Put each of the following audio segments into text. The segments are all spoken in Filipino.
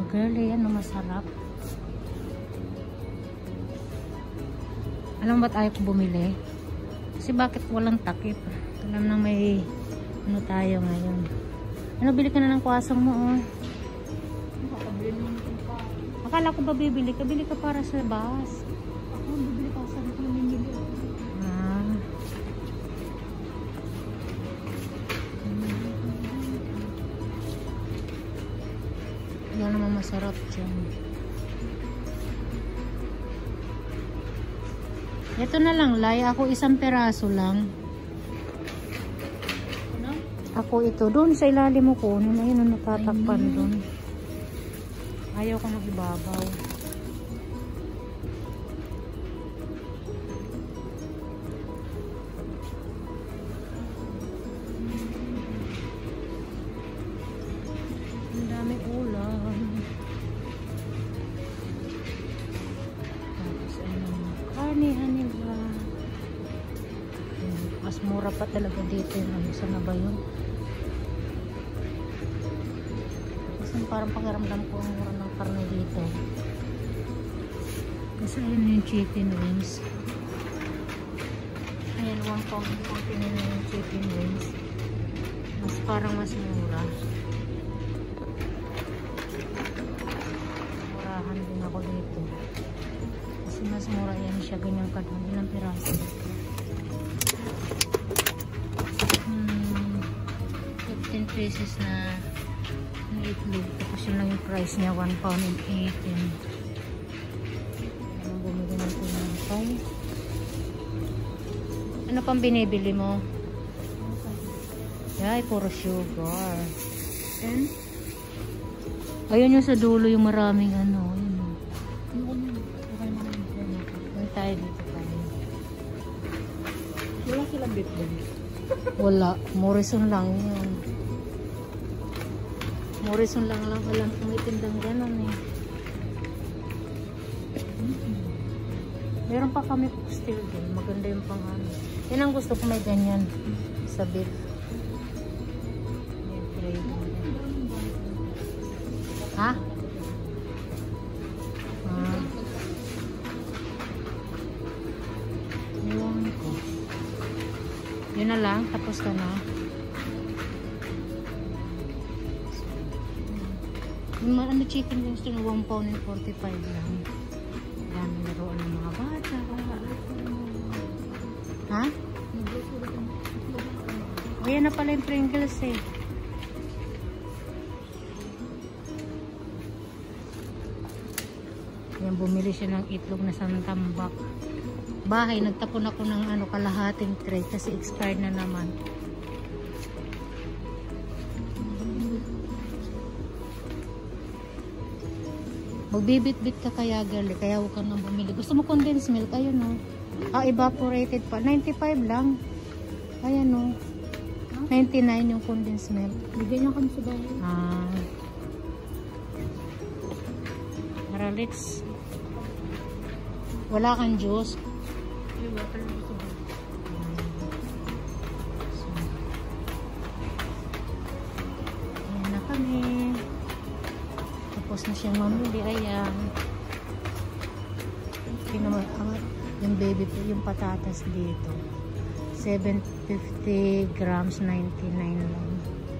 girly, ano masarap. Alam mo ba't ayaw ko bumili? Kasi bakit walang takip? Alam na may ano tayo ngayon. Ano, bili ka na ng kwasang mo, oh. Akala ko ba bibili ka? Bili ka para sa bus. Ako, bibili ka sa mga minili. Yan naman masarap dyan. Ito na lang, Lai. Ako isang peraso lang. Ano? Ako ito. Doon sa ilalim mo ko. Ano na yun ang natatakpan doon. Ayaw ko ng ibabaw. Ang dami ulam. Tapos ano, karnihan nila. Mas mura pa talaga dito yung ano. Saan na ba yun? Kasi parang pakiramdam ko ang mura ng karne dito. Kasi ayun yung chicken wings. Ayan, 1 pound 49 na yung chicken wings. Mas parang mas mura. Murahan din ako dito. Kasi mas mura yan siya. Ganyang kadang ilang piraso. 15 pesos na itlog. Tapos yun lang yung price niya. 1 pound and 18. Anong bumili natin ng pie? Ano pang binibili mo? Ay, puro sugar. And? Ayun yung sa dulo yung maraming ano. Ayun. Ayun tayo dito tayo. Wala silang beef ba? Wala. Morrison lang yun. Morrison lang alam kung may tindang ganon eh. Meron pa kami still din. Maganda yung pang ano. Yan ang gusto ko, may ganyan sa beef. May gravy. Ha? Ewan ko. Yun na lang. Tapos ka na. Yung ano chicken wings na 1 pound and 45 lang. Yan, laruan ng mga bata. Ha? Ayan na pala yung Pringles eh. Yan, bumili siya ng itlog na santambak. Bahay, nagtapon ako ng ano, kalahating tray kasi expired na naman. Magbibit-bit ka kaya girl, kaya huwag ka nang bumili. Gusto mo condensed milk? Ayun o. Evaporated pa. 95 lang. Ayan o. 99 yung condensed milk. Bigyan niya kami sa bahay. Maralits. Wala kang juice. May water na sa bahay. Ayan na kami. Tapos na siyang mamili. Ayan. Yung baby po, yung patatas dito. 750 grams, 99 lang.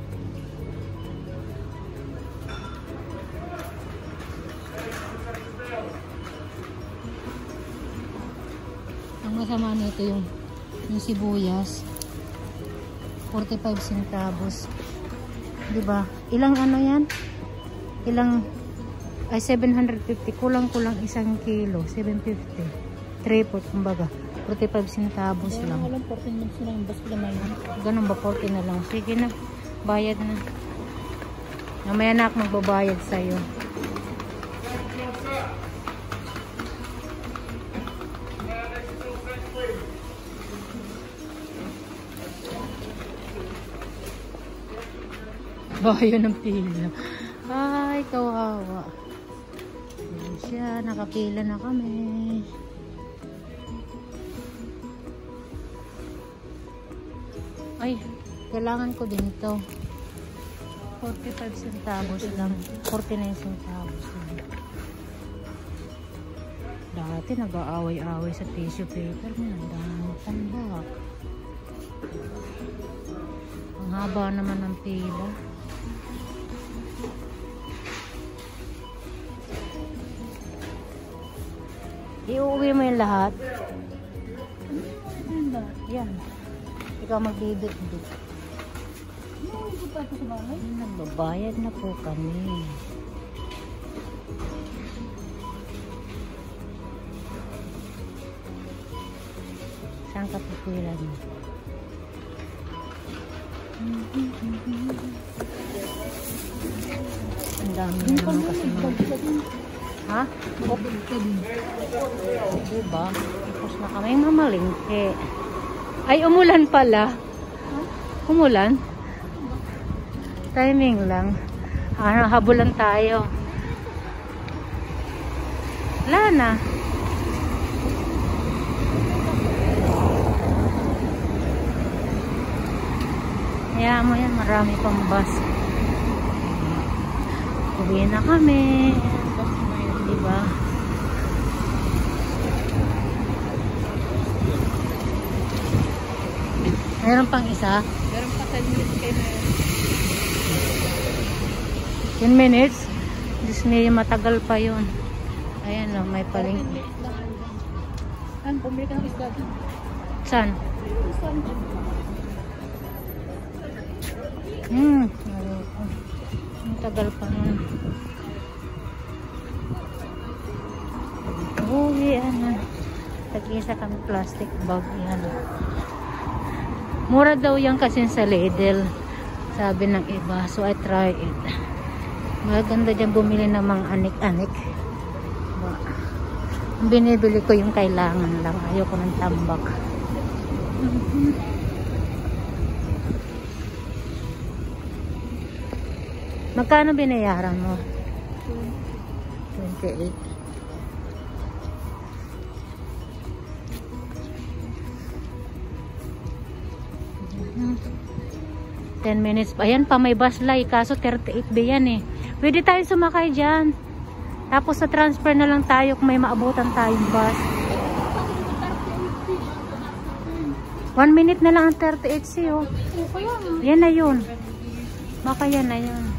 Ang masama nito yung sibuyas. 45 centavos. Diba? Ilang ano yan? Ilang, ay 750. Kulang-kulang 1 kilo. 750. Tripod, kumbaga. 45 centavos lang. Walang 14 minutes na yung bus naman. Ganun ba? 40 na lang. Sige na. Bayad na. Mamaya na ako magbabayad sa'yo. Bayo ng pila. Ay, kawawa. Ayan siya. Nakapila na kami. Ay, kailangan ko din ito. 45 centavos lang. 49 centavos lang. Dati nag-aaway-aaway sa tissue paper. Ang dami tambak. Ang haba naman ng pila. Iuwi mo yung lahat. Yan. Ikaw magbibit-bit. Hindi pa ito sa bahay? Nagbabayad na po kami. Saan ka pupuwiran mo? Ang dami na naman kasi mga... Ha? Diba? Tapos na kami mamalingke. Ay, umulan pala. Umulan? Timing lang. Habulan tayo. Wala na. Kaya mo yan, marami pang bus. Uwi na kami. Diba? Meron pang isa? Meron pa 10 minutes kayo na yun. 10 minutes? Disney, matagal pa yun. Ayan o, may paling. Saan? Bumili ka ng isda. Saan? Matagal pa nun. Yan. Tag-isa kami plastic bag. Yan. Mura daw yan kasi sa Lidl. Sabi ng iba. So I try it. Maganda dyan bumili ng mga anik-anik. Ang binibili ko yung kailangan lang. Ayoko ng tambak. Magkano binayaran mo? 28. 10 minutes pa. Ayan pa, may bus lay. Kaso 38 ba yan eh. Pwede tayo sumakay dyan. Tapos sa transfer na lang tayo kung may maabutan tayong bus. 1 minute na lang ang 38C oh. Yan na yun. Baka yan na yun.